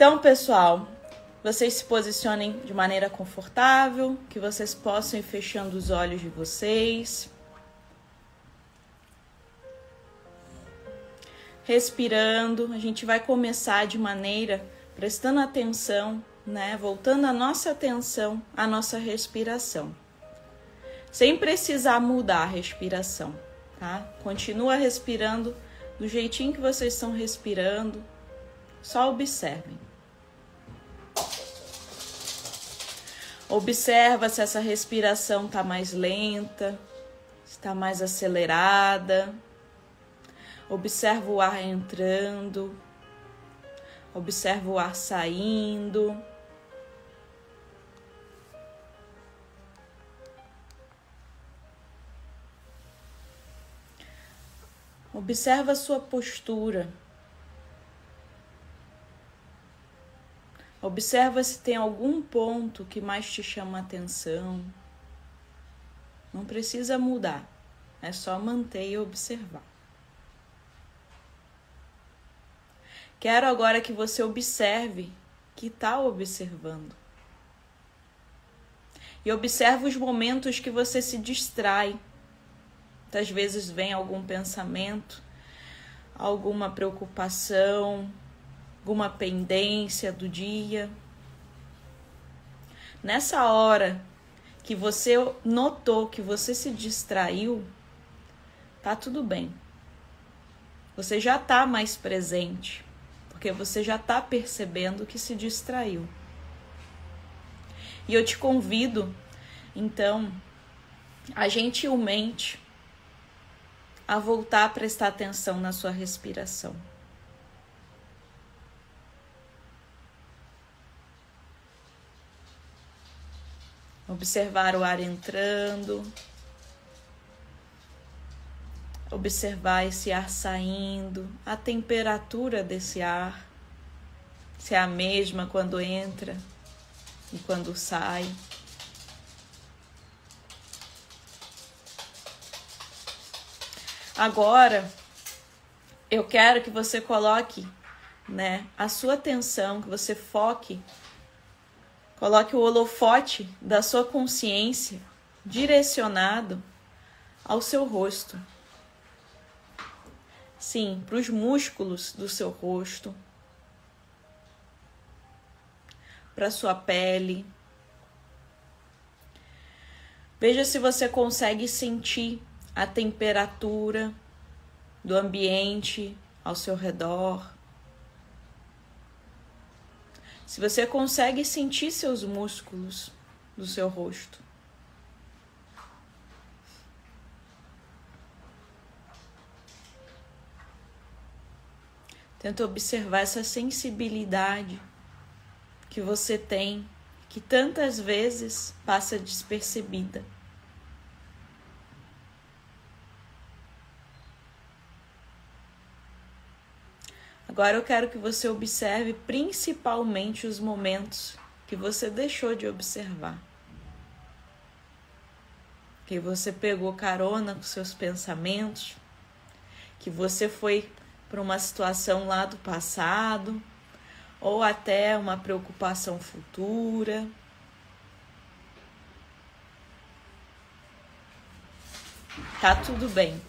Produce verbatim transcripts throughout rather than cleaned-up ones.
Então, pessoal, vocês se posicionem de maneira confortável, que vocês possam ir fechando os olhos de vocês. Respirando, a gente vai começar de maneira, prestando atenção, né? Voltando a nossa atenção à nossa respiração. Sem precisar mudar a respiração, tá? Continua respirando do jeitinho que vocês estão respirando. Só observem. Observa se essa respiração está mais lenta, se está mais acelerada. Observa o ar entrando. Observa o ar saindo. Observa a sua postura. Observa se tem algum ponto que mais te chama a atenção. Não precisa mudar, é só manter e observar. Quero agora que você observe que está observando. E observe os momentos que você se distrai. Muitas vezes vem algum pensamento, alguma preocupação, alguma pendência do dia. Nessa hora que você notou que você se distraiu, tá tudo bem. Você já tá mais presente, porque você já tá percebendo que se distraiu. E eu te convido, então, a gentilmente a voltar a prestar atenção na sua respiração. Observar o ar entrando, observar esse ar saindo, a temperatura desse ar, se é a mesma quando entra e quando sai. Agora, eu quero que você coloque, né, a sua atenção, que você foque, coloque o holofote da sua consciência direcionado ao seu rosto. Sim, para os músculos do seu rosto, para a sua pele. Veja se você consegue sentir a temperatura do ambiente ao seu redor. Se você consegue sentir seus músculos do seu rosto. Tenta observar essa sensibilidade que você tem, que tantas vezes passa despercebida. Agora eu quero que você observe principalmente os momentos que você deixou de observar. Que você pegou carona com seus pensamentos, que você foi para uma situação lá do passado, ou até uma preocupação futura. Tá tudo bem.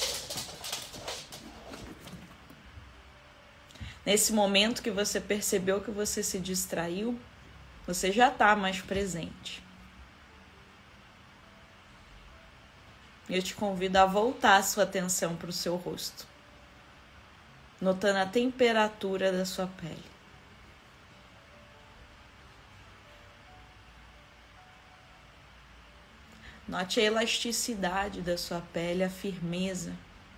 Nesse momento que você percebeu que você se distraiu, você já está mais presente. Eu te convido a voltar a sua atenção para o seu rosto, notando a temperatura da sua pele. Note a elasticidade da sua pele, a firmeza.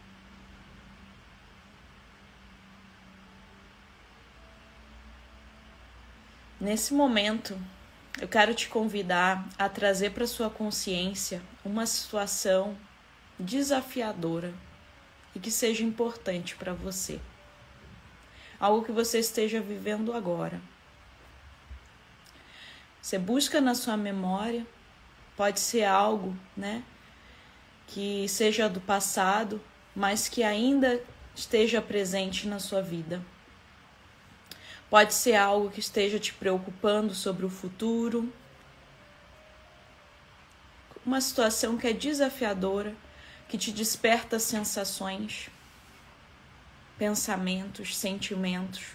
Nesse momento, eu quero te convidar a trazer para sua consciência uma situação desafiadora e que seja importante para você. Algo que você esteja vivendo agora. Você busca na sua memória, pode ser algo, né, que seja do passado, mas que ainda esteja presente na sua vida. Pode ser algo que esteja te preocupando sobre o futuro. Uma situação que é desafiadora, que te desperta sensações, pensamentos, sentimentos,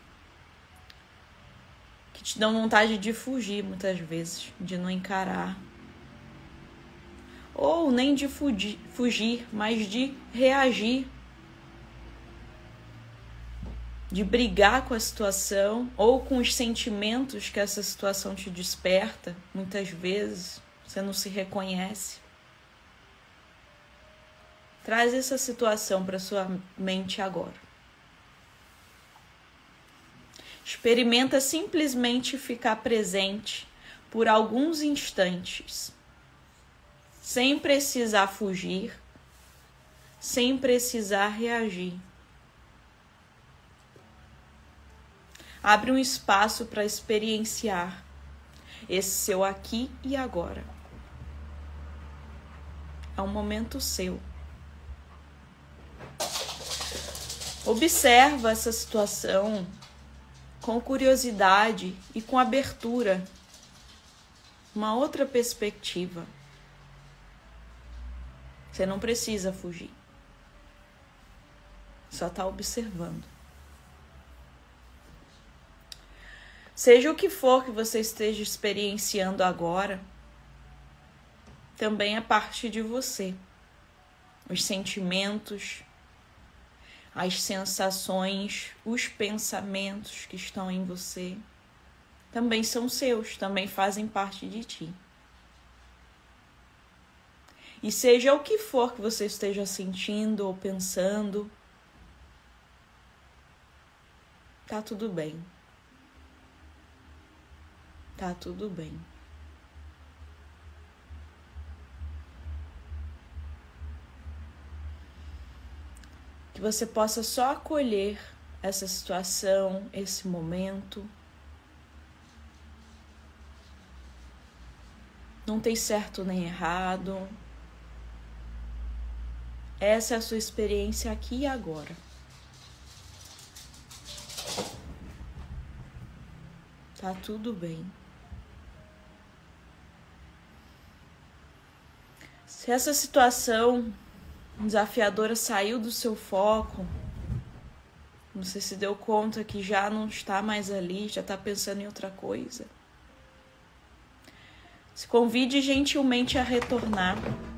que te dão vontade de fugir muitas vezes, de não encarar. Ou nem de fugir, fugir, mas de reagir, de brigar com a situação ou com os sentimentos que essa situação te desperta. Muitas vezes você não se reconhece. Traz essa situação para sua mente agora. Experimenta simplesmente ficar presente por alguns instantes, sem precisar fugir, sem precisar reagir. Abre um espaço para experienciar esse seu aqui e agora. É um momento seu. Observa essa situação com curiosidade e com abertura, uma outra perspectiva. Você não precisa fugir. Só está observando. Seja o que for que você esteja experienciando agora, também é parte de você. Os sentimentos, as sensações, os pensamentos que estão em você, também são seus, também fazem parte de ti. E seja o que for que você esteja sentindo ou pensando, tá tudo bem. Tá tudo bem. Que você possa só acolher essa situação, esse momento. Não tem certo nem errado. Essa é a sua experiência aqui e agora. Tá tudo bem. Se essa situação desafiadora saiu do seu foco, você se deu conta que já não está mais ali, já está pensando em outra coisa, se convide gentilmente a retornar,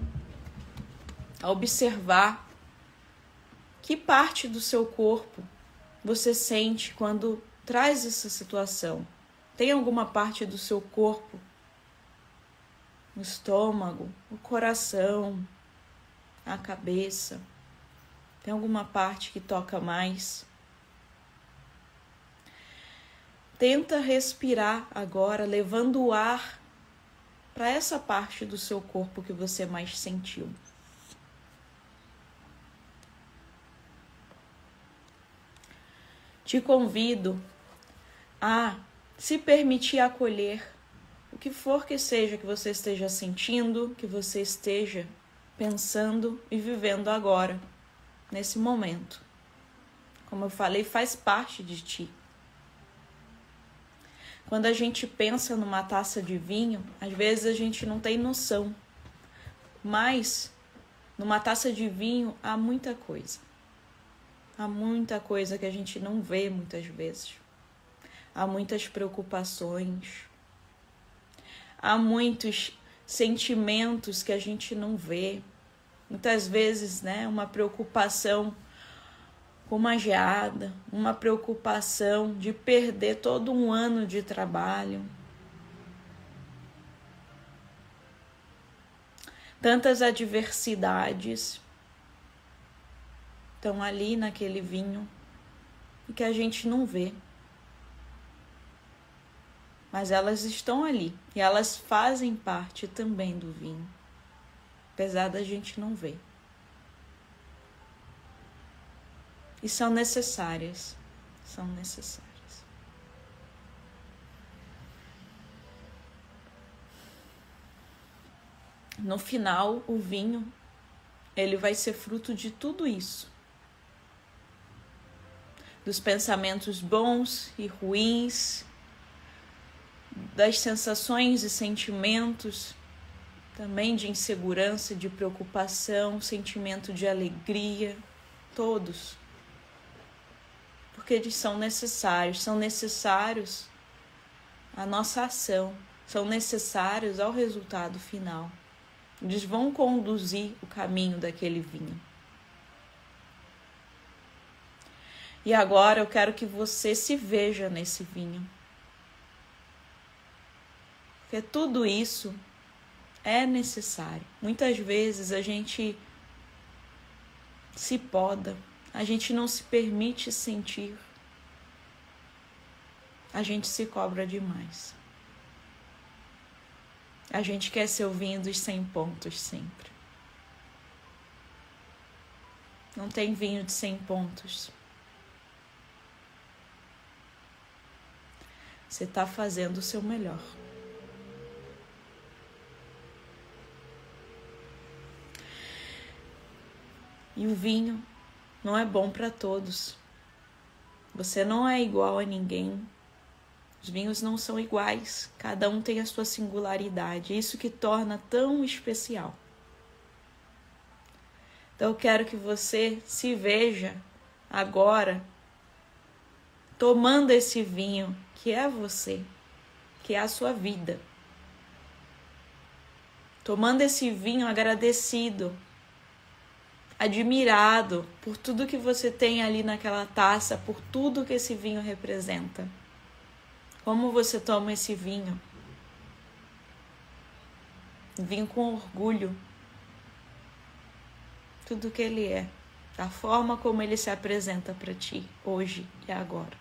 a observar que parte do seu corpo você sente quando traz essa situação. Tem alguma parte do seu corpo, o estômago, o coração, a cabeça, tem alguma parte que toca mais? Tenta respirar agora, levando o ar para essa parte do seu corpo que você mais sentiu. Te convido a se permitir acolher o que for que seja que você esteja sentindo, que você esteja pensando e vivendo agora, nesse momento. Como eu falei, faz parte de ti. Quando a gente pensa numa taça de vinho, às vezes a gente não tem noção, mas numa taça de vinho há muita coisa. Há muita coisa que a gente não vê muitas vezes. Há muitas preocupações. Há muitos sentimentos que a gente não vê. Muitas vezes, né, uma preocupação com uma geada, uma preocupação de perder todo um ano de trabalho. Tantas adversidades estão ali naquele vinho e que a gente não vê. Mas elas estão ali e elas fazem parte também do vinho, apesar da gente não ver. E são necessárias, são necessárias. No final, o vinho, ele vai ser fruto de tudo isso. dos pensamentos bons e ruins, das sensações e sentimentos, também de insegurança, de preocupação, sentimento de alegria, todos. Porque eles são necessários, são necessários à nossa ação, são necessários ao resultado final. Eles vão conduzir o caminho daquele vinho. E agora eu quero que você se veja nesse vinho. Porque tudo isso é necessário. Muitas vezes a gente se poda, a gente não se permite sentir, a gente se cobra demais. A gente quer ser o vinho dos cem pontos sempre. Não tem vinho de cem pontos. Você está fazendo o seu melhor. E o vinho não é bom para todos. Você não é igual a ninguém. Os vinhos não são iguais. Cada um tem a sua singularidade. É isso que torna tão especial. Então eu quero que você se veja agora tomando esse vinho que é você, que é a sua vida. Tomando esse vinho agradecido, admirado por tudo que você tem ali naquela taça, por tudo que esse vinho representa. Como você toma esse vinho? Vinho com orgulho. Tudo que ele é, da forma como ele se apresenta para ti, hoje e agora.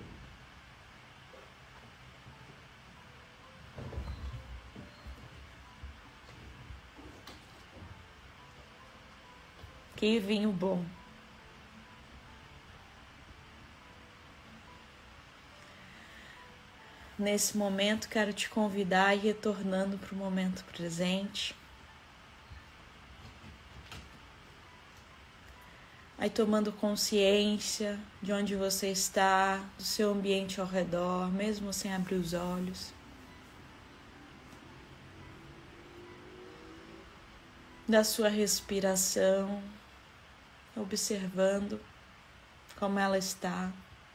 Que vinho bom. Nesse momento, quero te convidar a ir retornando para o momento presente. Aí tomando consciência de onde você está, do seu ambiente ao redor, mesmo sem abrir os olhos. Da sua respiração, observando como ela está.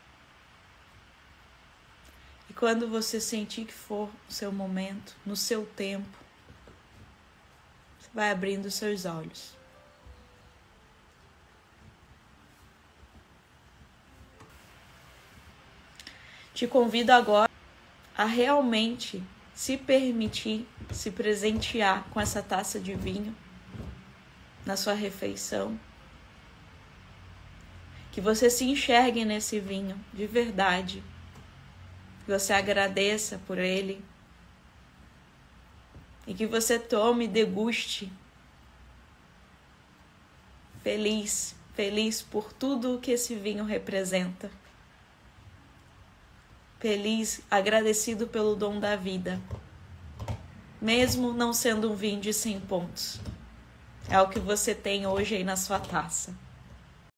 E quando você sentir que for o seu momento, no seu tempo, você vai abrindo os seus olhos. Te convido agora a realmente se permitir, se presentear com essa taça de vinho na sua refeição. Que você se enxergue nesse vinho de verdade. Que você agradeça por ele. E que você tome e deguste. Feliz, feliz por tudo que esse vinho representa. Feliz, agradecido pelo dom da vida. Mesmo não sendo um vinho de cem pontos. É o que você tem hoje aí na sua taça.